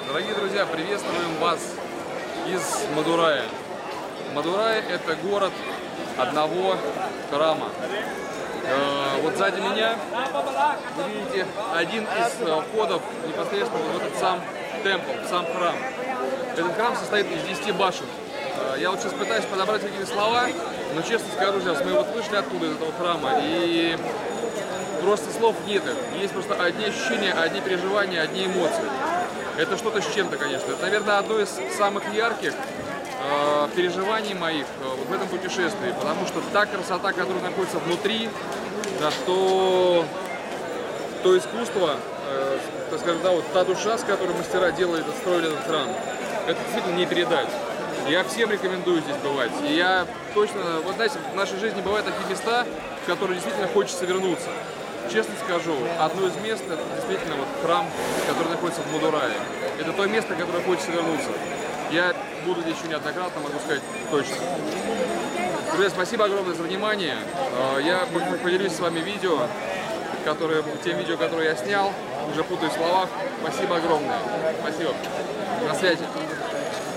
Дорогие друзья, приветствуем вас из Мадурая. Мадурай – это город одного храма. Вот сзади меня вы видите один из входов непосредственно в этот сам темпл, сам храм. Этот храм состоит из 10 башен. Я вот сейчас пытаюсь подобрать какие-то слова, но честно скажу, сейчас мы вот вышли оттуда, из этого храма, и просто слов нет. Есть просто одни ощущения, одни переживания, одни эмоции. Это что-то с чем-то, конечно. Это, наверное, одно из самых ярких переживаний моих вот в этом путешествии, потому что та красота, которая находится внутри, да, то искусство, так скажем, да, вот та душа, с которой мастера делали, строили этот храм, это действительно не передать. Я всем рекомендую здесь бывать. И я точно, вот знаете, в нашей жизни бывают такие места, в которые действительно хочется вернуться. Честно скажу, одно из мест, это действительно вот храм, который находится в Мадурае. Это то место, которое хочется вернуться. Я буду здесь еще неоднократно, могу сказать точно. Друзья, спасибо огромное за внимание. Я поделюсь с вами тем видео, которое я снял. Уже путаюсь в словах. Спасибо огромное. Спасибо. На связи.